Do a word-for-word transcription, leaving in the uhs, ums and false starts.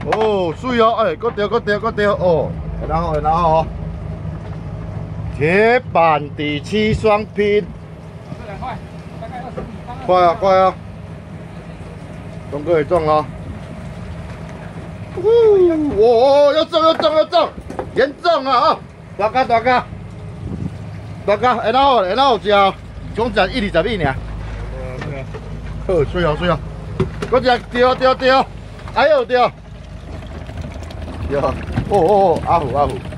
哦，水哦，哎，搁钓，搁钓，搁钓哦，然后，然后哦，铁板底漆双拼， 这两块，大概二十米。 快啊，快啊！东哥也中了。呜，哦，要中，要中，要中，严重啊啊！大家，大家，大家，然后，然后只总值一二十米尔。好，水哦，水哦，搁只钓钓钓，哎呦钓，钓，哦哦哦，阿虎阿虎。